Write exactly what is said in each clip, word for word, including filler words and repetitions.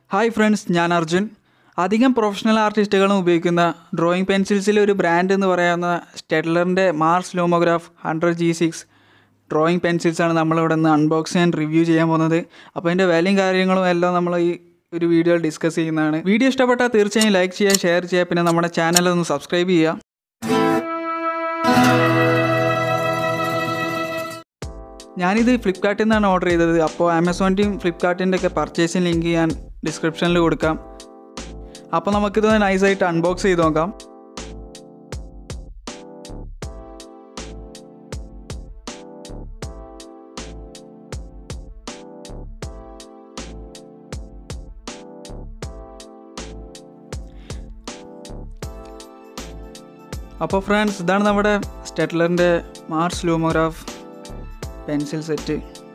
Hi friends, ഞാൻ അർജുൻ. അധികം professional ആർട്ടിസ്റ്റുകളും ഉപയോഗിക്കുന്ന ഡ്രോയിങ് പെൻസിൽസിലെ ഒരു ബ്രാൻഡ് എന്ന് പറയുന്ന സ്റ്റെഡ്ലറിൻ്റെ Mars Lumograph hundred G six drawing പെൻസിൽസാണ് നമ്മളിവിടെ നിന്ന് അൺബോക്സ് ആൻഡ് റിവ്യൂ ചെയ്യാൻ പോകുന്നത്. അപ്പോൾ അതിൻ്റെ വിലയും കാര്യങ്ങളും എല്ലാം നമ്മൾ ഈ ഒരു വീഡിയോയിൽ ഡിസ്കസ് ചെയ്യുന്നതാണ്. വീഡിയോ ഇഷ്ടപ്പെട്ടാൽ തീർച്ചയായും ലൈക്ക് ചെയ്യുക, ഷെയർ ചെയ്യുക, പിന്നെ നമ്മുടെ ചാനൽ ഒന്ന് സബ്സ്ക്രൈബ് ചെയ്യുക. ഞാനിത് ഫ്ലിപ്കാർട്ടിൽ നിന്നാണ് ഓർഡർ ചെയ്തത്. അപ്പോൾ ആമസോണിൻ്റെയും ഫ്ലിപ്കാർട്ടിൻ്റെ ഒക്കെ പർച്ചേസിങ് ലിങ്ക് ഞാൻ ഡിസ്ക്രിപ്ഷനിൽ കൊടുക്കാം. അപ്പോൾ നമുക്കിത് നൈസായിട്ട് അൺബോക്സ് ചെയ്ത് നോക്കാം. അപ്പോൾ ഫ്രണ്ട്സ്, ഇതാണ് നമ്മുടെ സ്റ്റെഡ്ലറിൻ്റെ മാർസ് ലൂമോഗ്രാഫ് പെൻസിൽ സെറ്റ്.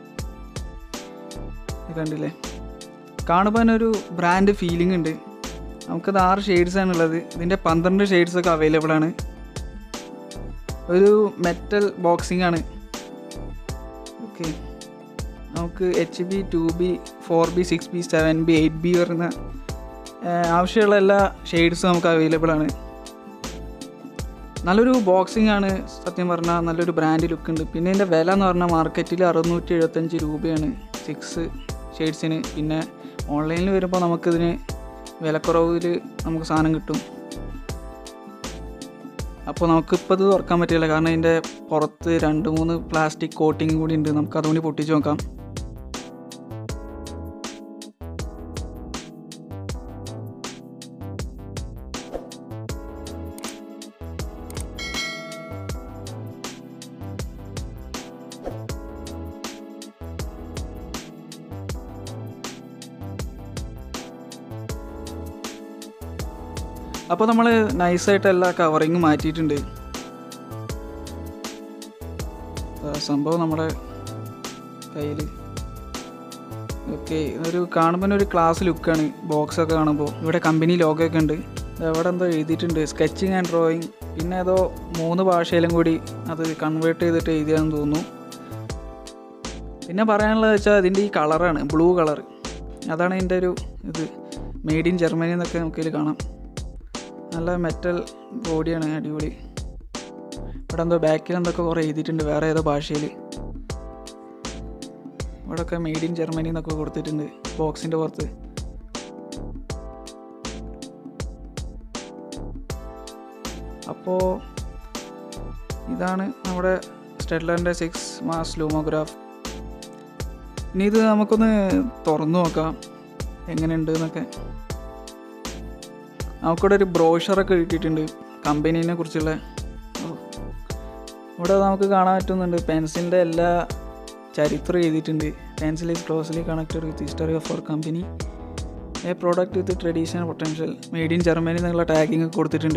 കണ്ടില്ലേ, കാണുമ്പോൾ തന്നെ ഒരു ബ്രാൻഡ് ഫീലിംഗ് ഉണ്ട്. നമുക്കത് ആറ് ഷെയ്ഡ്സാണുള്ളത്. ഇതിൻ്റെ പന്ത്രണ്ട് ഷെയ്ഡ്സൊക്കെ അവൈലബിൾ ആണ്. ഒരു മെറ്റൽ ബോക്സിംഗ് ആണ്. ഓക്കെ, നമുക്ക് H B, two B, four B, six B, seven B, eight B വരുന്ന ആവശ്യമുള്ള എല്ലാ ഷെയ്ഡ്സും നമുക്ക് അവൈലബിൾ ആണ്. നല്ലൊരു ബോക്സിംഗ് ആണ്, സത്യം പറഞ്ഞാൽ നല്ലൊരു ബ്രാൻഡ് ലുക്ക് ഉണ്ട്. പിന്നെ ഇതിൻ്റെ വില എന്ന് പറഞ്ഞാൽ മാർക്കറ്റിൽ അറുന്നൂറ്റി എഴുപത്തഞ്ച് രൂപയാണ് സിക്സ് ഷെയ്ഡ്സിന്. പിന്നെ ഓൺലൈനിൽ വരുമ്പോൾ നമുക്കിതിന് വിലക്കുറവിൽ നമുക്ക് സാധനം കിട്ടും. അപ്പോൾ നമുക്കിപ്പോൾ ഇത് തുറക്കാൻ പറ്റില്ല, കാരണം ഇതിൻ്റെ പുറത്ത് രണ്ട് മൂന്ന് പ്ലാസ്റ്റിക് കോട്ടിങ് കൂടി ഉണ്ട്. നമുക്ക് അതുകൊണ്ട് പൊട്ടിച്ച് നോക്കാം. അപ്പോൾ നമ്മൾ നൈസായിട്ട് എല്ലാ കവറിങ്ങും മാറ്റിയിട്ടുണ്ട്. സംഭവം നമ്മുടെ കയ്യിൽ. ഓക്കെ, ഇതൊരു കാണുമ്പോൾ ഒരു ക്ലാസ് ലുക്കാണ് ബോക്സൊക്കെ കാണുമ്പോൾ. ഇവിടെ കമ്പനി ലോഗോ ഒക്കെ ഉണ്ട്. ഇവിടെ എന്തോ എഴുതിയിട്ടുണ്ട്, സ്കെച്ചിങ് ആൻഡ് ഡ്രോയിങ്. പിന്നെ ഏതോ മൂന്ന് ഭാഷയിലും കൂടി അത് കൺവേർട്ട് ചെയ്തിട്ട് എഴുതിയാന്ന് തോന്നുന്നു. പിന്നെ പറയാനുള്ളത് വെച്ചാൽ ഇതിൻ്റെ ഈ കളറാണ്, ബ്ലൂ കളർ. അതാണ് ഇതിൻ്റെ ഒരു ഇത്. മെയ്ഡ് ഇൻ ജർമ്മനി എന്നൊക്കെ നമുക്കിതിൽ കാണാം. നല്ല മെറ്റൽ ബോഡിയാണ്, അടിപൊളി. ഇവിടെ എന്തോ ബാക്കിൽ എന്തൊക്കെ കുറേ എഴുതിയിട്ടുണ്ട് വേറെ ഏതോ ഭാഷയിൽ. ഇവിടെയൊക്കെ മെയ്ഡ് ഇൻ ജർമ്മനി എന്നൊക്കെ കൊടുത്തിട്ടുണ്ട് ബോക്സിൻ്റെ പുറത്ത്. അപ്പോൾ ഇതാണ് നമ്മുടെ സ്റ്റെഡ്ലറിൻ്റെ സിക്സ് മാസ് ലൂമോഗ്രാഫ്. ഇനി ഇത് നമുക്കൊന്ന് തുറന്നു നോക്കാം എങ്ങനെയുണ്ട് എന്നൊക്കെ. നമുക്കിവിടെ ഒരു ബ്രോഷറൊക്കെ കിട്ടിയിട്ടുണ്ട് കമ്പനീനെ കുറിച്ചുള്ള. ഇവിടെ നമുക്ക് കാണാൻ പറ്റുന്നുണ്ട് പെൻസിലിൻ്റെ എല്ലാ ചരിത്രം എഴുതിയിട്ടുണ്ട്. Pencil is closely connected with history of our company, a product with traditional potential, made in Germany എന്നുള്ള ടാഗിങ് ഒക്കെ കൊടുത്തിട്ടുണ്ട്.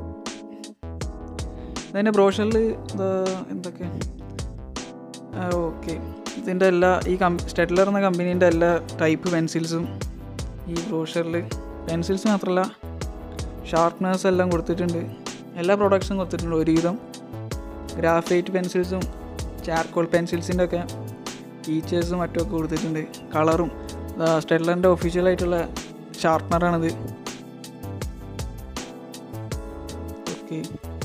ഇതിൻ്റെ ബ്രോഷറിൽ എന്തൊക്കെ ഓക്കെ, ഇതിൻ്റെ എല്ലാ ഈ കം സ്റ്റെഡ്ലർ എന്ന കമ്പനീൻ്റെ എല്ലാ ടൈപ്പ് പെൻസിൽസും ഈ ബ്രോഷറിൽ, പെൻസിൽസ് മാത്രമല്ല ഷാർപ്നേഴ്സ് എല്ലാം കൊടുത്തിട്ടുണ്ട്. എല്ലാ പ്രൊഡക്ട്സും കൊടുത്തിട്ടുണ്ട് ഒരുവിധം. ഗ്രാഫൈറ്റ് പെൻസിൽസും ചാർക്കോൾ പെൻസിൽസിൻ്റെ ഒക്കെ ഫീച്ചേഴ്സും മറ്റുമൊക്കെ കൊടുത്തിട്ടുണ്ട്. കളറും സ്റ്റെഡ്ലറിൻ്റെ ഒഫീഷ്യലായിട്ടുള്ള ഷാർപ്നറാണിത്. ഓക്കെ,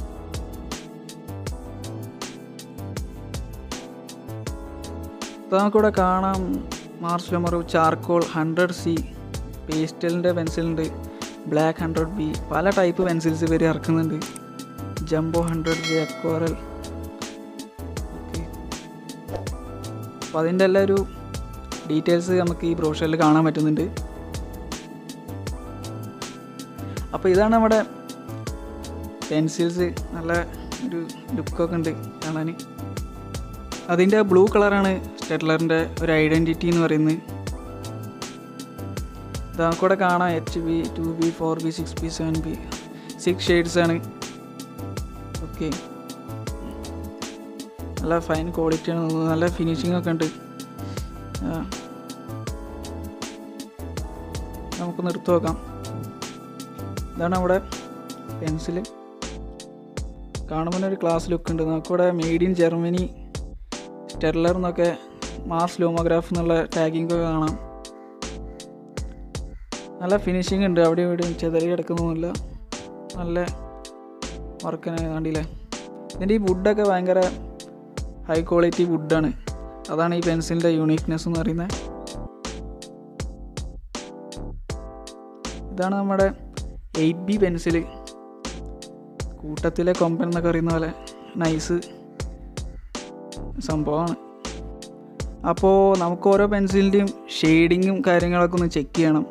ഇപ്പോൾ നമുക്കിവിടെ കാണാം Mars Lumograph charcoal hundred C, പേസ്റ്റലിൻ്റെ പെൻസിലുണ്ട്, ബ്ലാക്ക് ഹൺഡ്രഡ് ബി, പല ടൈപ്പ് പെൻസിൽസ് ഇവർ ഇറക്കുന്നുണ്ട്. Jumbo hundred B, aquarell. Okay, അപ്പോൾ അതിൻ്റെ എല്ലാ ഒരു ഡീറ്റെയിൽസ് നമുക്ക് ഈ ബ്രോഷറിൽ കാണാൻ പറ്റുന്നുണ്ട്. അപ്പോൾ ഇതാണ് നമ്മുടെ പെൻസിൽസ്. നല്ല ഒരു ലുക്കൊക്കെ ഉണ്ട് കാണാൻ. അതിൻ്റെ ബ്ലൂ കളറാണ് സ്റ്റെഡ്ലറിൻ്റെ ഒരു ഐഡൻറ്റിറ്റി എന്ന് പറയുന്നത്. നമുക്കിവിടെ കാണാം H B, two B, four B, six B, seven B, six ഷെയ്ഡ്സാണ്. ഓക്കെ, നല്ല ഫൈൻ ക്വാളിറ്റിയാണ് തോന്നുന്നത്. നല്ല ഫിനിഷിംഗ് ഒക്കെ ഉണ്ട്. നമുക്കൊന്ന് എടുത്തു നോക്കാം. ഇതാണ് നമ്മുടെ പെൻസിൽ. കാണുമ്പോൾ ഒരു ക്ലാസ് ലുക്ക് ഉണ്ട്. നമുക്കിവിടെ മെയ്ഡ് ഇൻ ജർമ്മനി, സ്റ്റെഡ്ലർ എന്നൊക്കെ മാർസ് ലൂമോഗ്രാഫ് എന്നുള്ള ടാഗിങ് ഒക്കെ കാണാം. നല്ല ഫിനിഷിംഗ് ഉണ്ട്, അവിടെ ഇവിടെയും ചെതറി കിടക്കുന്നൊന്നുമില്ല. നല്ല വർക്കിന് കണ്ടില്ലേ. ഇതിൻ്റെ ഈ വുഡൊക്കെ ഭയങ്കര ഹൈ ക്വാളിറ്റി വുഡാണ്. അതാണ് ഈ പെൻസിലിൻ്റെ യൂണീക്നെസ് എന്ന് പറയുന്നത്. ഇതാണ് നമ്മുടെ എയ്റ്റ് ബി പെൻസില്, കൂട്ടത്തിലെ കൊമ്പൻ എന്നൊക്കെ പറയുന്ന പോലെ നൈസ് സംഭവമാണ്. അപ്പോൾ നമുക്ക് ഓരോ പെൻസിലിൻ്റെയും ഷെയ്ഡിങ്ങും കാര്യങ്ങളൊക്കെ ഒന്ന് ചെക്ക് ചെയ്യണം.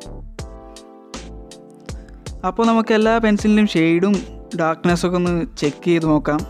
അപ്പോൾ നമുക്ക് എല്ലാ പെൻസിലിൻ്റെയും ഷെയ്ഡും ഡാർക്ക്നെസ്സൊക്കെ ഒന്ന് ചെക്ക് ചെയ്ത് നോക്കാം.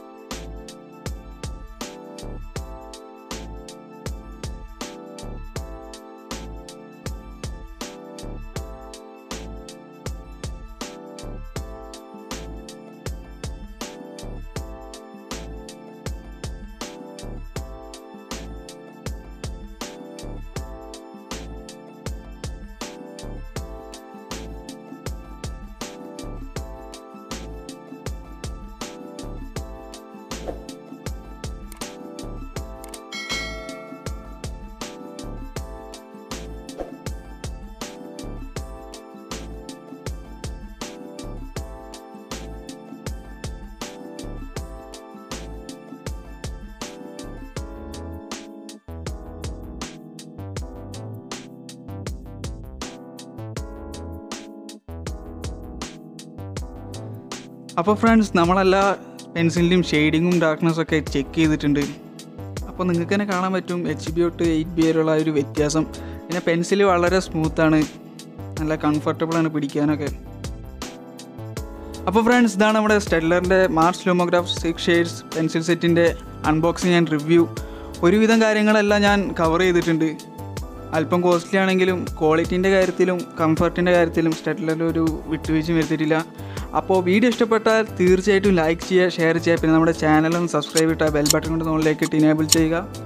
അപ്പോൾ ഫ്രണ്ട്സ്, നമ്മളെല്ലാ പെൻസിലിൻ്റെയും ഷെയ്ഡിങ്ങും ഡാർക്ക്നെസ്സൊക്കെ ചെക്ക് ചെയ്തിട്ടുണ്ട്. അപ്പോൾ നിങ്ങൾക്ക് തന്നെ കാണാൻ പറ്റും എച്ച് ബി തൊട്ട് എയ്റ്റ് ബി വരെയുള്ള ഒരു വ്യത്യാസം. പിന്നെ പെൻസിൽ വളരെ സ്മൂത്താണ്, നല്ല കംഫർട്ടബിളാണ് പിടിക്കാനൊക്കെ. അപ്പോൾ ഫ്രണ്ട്സ്, ഇതാണ് നമ്മുടെ സ്റ്റെഡ്ലറിൻ്റെ Mars Lumograph six shades pencil സെറ്റിൻ്റെ അൺബോക്സിങ് ആൻഡ് റിവ്യൂ. ഒരുവിധം കാര്യങ്ങളെല്ലാം ഞാൻ കവർ ചെയ്തിട്ടുണ്ട്. അല്പം കോസ്റ്റ്ലി ആണെങ്കിലും ക്വാളിറ്റീൻ്റെ കാര്യത്തിലും കംഫർട്ടിൻ്റെ കാര്യത്തിലും സ്റ്റെഡ്ലറിൽ ഒരു വിട്ടുവീഴ്ചയും വരുത്തിയിട്ടില്ല. അപ്പോൾ വീഡിയോ ഇഷ്ടപ്പെട്ടാൽ തീർച്ചയായിട്ടും ലൈക്ക് ചെയ്യുക, ഷെയർ ചെയ്യുക. പിന്നെ നമ്മുടെ ചാനലൊന്ന് സബ്സ്ക്രൈബ് ചെയ്തിട്ട് ബെൽ ബട്ടൺ കൊണ്ട് മുകളിലേക്ക് ഇട്ട് ഇനേബിൾ ചെയ്യുക.